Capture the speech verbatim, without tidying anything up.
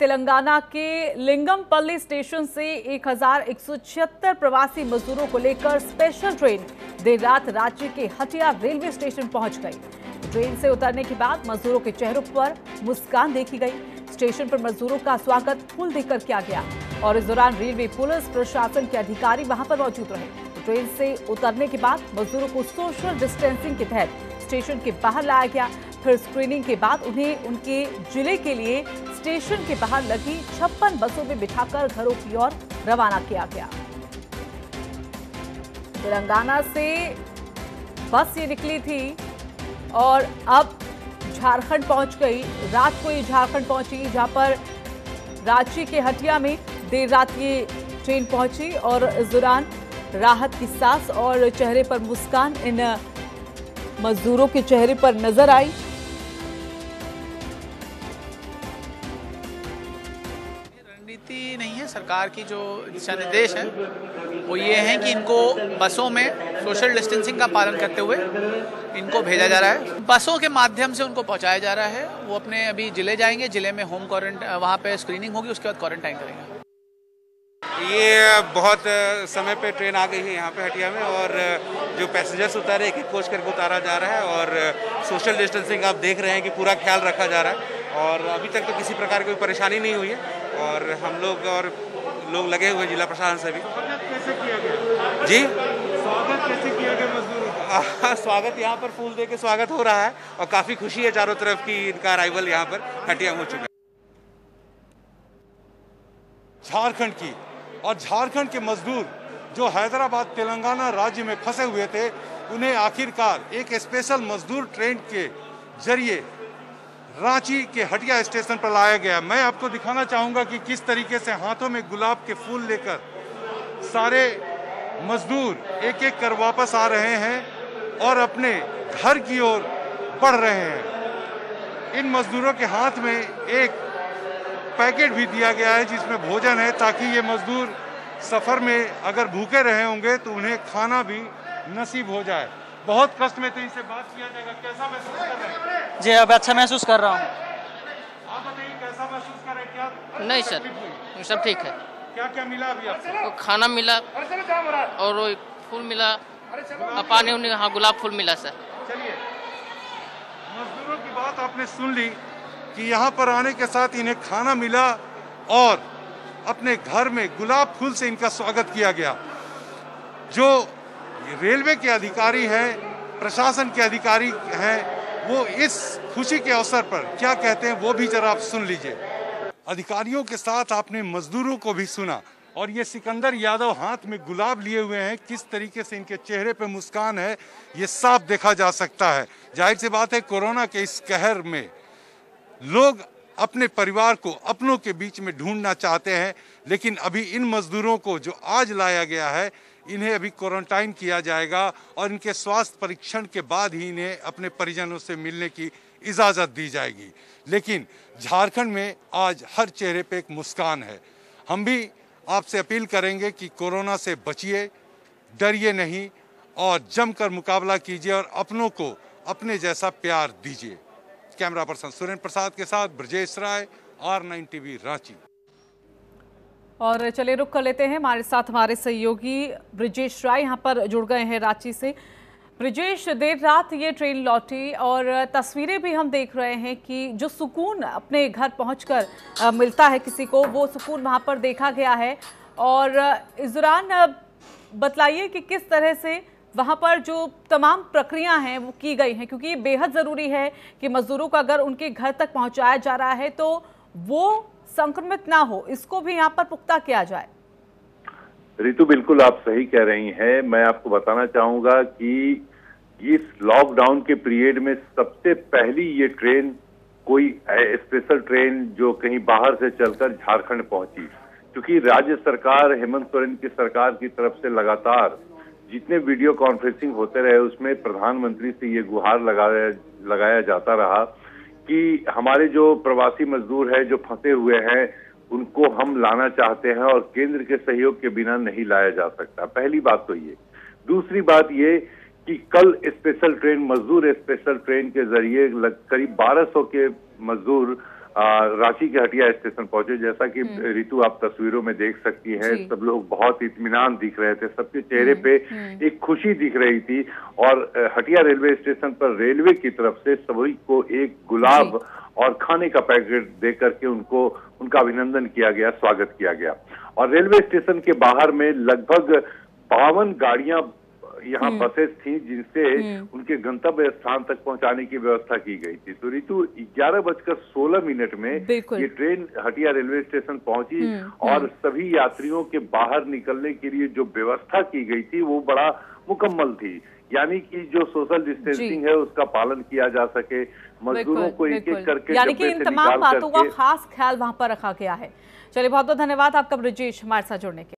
तेलंगाना के लिंगमपल्ली स्टेशन से एक हजार एक सौ छिहत्तर प्रवासी मजदूरों को लेकर स्पेशल ट्रेन देर रात रांची के हटिया रेलवे स्टेशन पहुंच गई। ट्रेन से उतरने के बाद मजदूरों के चेहरों पर मुस्कान देखी गई। स्टेशन पर मजदूरों का स्वागत फूल देकर किया गया और इस दौरान रेलवे, पुलिस प्रशासन के अधिकारी वहां पर मौजूद रहे। ट्रेन से उतरने के बाद मजदूरों को सोशल डिस्टेंसिंग के तहत स्टेशन के बाहर लाया गया। फिर स्क्रीनिंग के बाद उन्हें उनके जिले के लिए स्टेशन के बाहर लगी छप्पन बसों में बिठाकर घरों की ओर रवाना किया गया। तेलंगाना से बस ये निकली थी और अब झारखंड पहुंच गई। रात को ये झारखंड पहुंची, जहां पर रांची के हटिया में देर रात ये ट्रेन पहुंची और इस दौरान राहत की सांस और चेहरे पर मुस्कान इन मजदूरों के चेहरे पर नजर आई। रणनीति नहीं है सरकार की, जो दिशा निर्देश है वो ये है कि इनको बसों में सोशल डिस्टेंसिंग का पालन करते हुए इनको भेजा जा रहा है। बसों के माध्यम से उनको पहुंचाया जा रहा है। वो अपने अभी जिले जाएंगे, जिले में होम क्वारंटाइन, वहाँ पे स्क्रीनिंग होगी, उसके बाद क्वारंटाइन करेंगे। ये बहुत समय पे ट्रेन आ गई है यहाँ पे हटिया में और जो पैसेंजर्स उतारे एक एक कोच करके उतारा जा रहा है और सोशल डिस्टेंसिंग आप देख रहे हैं कि पूरा ख्याल रखा जा रहा है और अभी तक तो किसी प्रकार की कोई परेशानी नहीं हुई है और हम लोग और लोग लगे हुए जिला प्रशासन से भी। स्वागत कैसे किया गया जी? स्वागत कैसे किया गया मजदूरों का? स्वागत यहाँ पर फूल दे के स्वागत हो रहा है और काफी खुशी है चारों तरफ की इनका अराइवल यहाँ पर हटिया हो चुका है। झारखंड की और झारखंड के मजदूर जो हैदराबाद तेलंगाना राज्य में फंसे हुए थे, उन्हें आखिरकार एक स्पेशल मजदूर ट्रेन के जरिए रांची के हटिया स्टेशन पर लाया गया। मैं आपको दिखाना चाहूंगा कि किस तरीके से हाथों में गुलाब के फूल लेकर सारे मजदूर एक एक कर वापस आ रहे हैं और अपने घर की ओर बढ़ रहे हैं। इन मजदूरों के हाथ में एक पैकेट भी दिया गया है जिसमें भोजन है, ताकि ये मजदूर सफर में अगर भूखे रहे होंगे तो उन्हें खाना भी नसीब हो जाए। बहुत कष्ट में थे, इनसे बात किया जाएगा। कैसा महसूस कर रहे हैं? जी अब अच्छा महसूस कर रहा हूँ। आप बताइए कैसा महसूस कर रहे हैं? क्या नहीं सर, सब ठीक है। क्या क्या मिला अभी आपको? खाना मिला और वो फूल मिला, पानी उन्हें, हाँ गुलाब फूल मिला सर। चलिए, मजदूरों की बात आपने सुन ली कि यहाँ पर आने के साथ इन्हें खाना मिला और अपने घर में गुलाब फूल से इनका स्वागत किया गया। जो रेलवे के अधिकारी हैं, प्रशासन के अधिकारी हैं, वो इस खुशी के अवसर पर क्या कहते हैं वो भी जरा आप सुन लीजिए। अधिकारियों के साथ आपने मजदूरों को भी सुना और ये सिकंदर यादव हाथ में गुलाब लिए हुए हैं। किस तरीके से इनके चेहरे पे मुस्कान है ये साफ देखा जा सकता है। जाहिर सी बात है, कोरोना के इस कहर में लोग अपने परिवार को अपनों के बीच में ढूंढना चाहते हैं, लेकिन अभी इन मजदूरों को जो आज लाया गया है, इन्हें अभी क्वारंटाइन किया जाएगा और इनके स्वास्थ्य परीक्षण के बाद ही इन्हें अपने परिजनों से मिलने की इजाज़त दी जाएगी। लेकिन झारखंड में आज हर चेहरे पे एक मुस्कान है। हम भी आपसे अपील करेंगे कि कोरोना से बचिए, डरिए नहीं और जमकर मुकाबला कीजिए और अपनों को अपने जैसा प्यार दीजिए। कैमरा पर्सन सुरेंद्र प्रसाद के साथ Brajesh Rai, R nine TV Ranchi. और चलिए रुक कर लेते हैं, हमारे साथ हमारे सहयोगी ब्रजेश राय यहाँ पर जुड़ गए हैं रांची से। ब्रजेश, देर रात ये ट्रेन लौटी और तस्वीरें भी हम देख रहे हैं कि जो सुकून अपने घर पहुंचकर मिलता है किसी को, वो सुकून वहाँ पर देखा गया है। और इस दौरान बतलाइए कि किस तरह से वहाँ पर जो तमाम प्रक्रिया हैं वो की गई हैं, क्योंकि ये बेहद ज़रूरी है कि मजदूरों को अगर उनके घर तक पहुँचाया जा रहा है तो वो संक्रमित ना हो, इसको भी यहाँ पर पुख्ता किया जाए। रितु, बिल्कुल आप सही कह रही हैं। मैं आपको बताना चाहूंगा कि इस लॉकडाउन के पीरियड में सबसे पहली ये ट्रेन कोई स्पेशल ट्रेन जो कहीं बाहर से चलकर झारखंड पहुंची, क्योंकि राज्य सरकार, हेमंत सोरेन की सरकार की तरफ से लगातार जितने वीडियो कॉन्फ्रेंसिंग होते रहे उसमें प्रधानमंत्री से ये गुहार लगाया लगाया जाता रहा कि हमारे जो प्रवासी मजदूर हैं जो फंसे हुए हैं उनको हम लाना चाहते हैं और केंद्र के सहयोग के बिना नहीं लाया जा सकता। पहली बात तो ये। दूसरी बात ये कि कल स्पेशल ट्रेन, मजदूर स्पेशल ट्रेन के जरिए करीब बारह सौ के मजदूर रांची के हटिया स्टेशन पहुंचे। जैसा कि ऋतु आप तस्वीरों में देख सकती हैं, सब लोग बहुत इत्मीनान दिख रहे थे, सबके चेहरे पे एक खुशी दिख रही थी। और हटिया रेलवे स्टेशन पर रेलवे की तरफ से सभी को एक गुलाब और खाने का पैकेट दे करके उनको उनका अभिनंदन किया गया, स्वागत किया गया। और रेलवे स्टेशन के बाहर में लगभग बावन गाड़ियां यहाँ बसेस थी जिनसे उनके गंतव्य स्थान तक पहुंचाने की व्यवस्था की गई थी। तो ऋतु ग्यारह बजकर सोलह मिनट में ये ट्रेन हटिया रेलवे स्टेशन पहुंची और सभी यात्रियों के बाहर निकलने के लिए जो व्यवस्था की गई थी वो बड़ा मुकम्मल थी। यानी कि जो सोशल डिस्टेंसिंग है उसका पालन किया जा सके, मजदूरों को एक एक करके, यानी कि इन तमाम बातों का खास ख्याल वहां पर रखा गया है। चलिए, बहुत बहुत धन्यवाद आपका ब्रजेश हमारे साथ जुड़ने के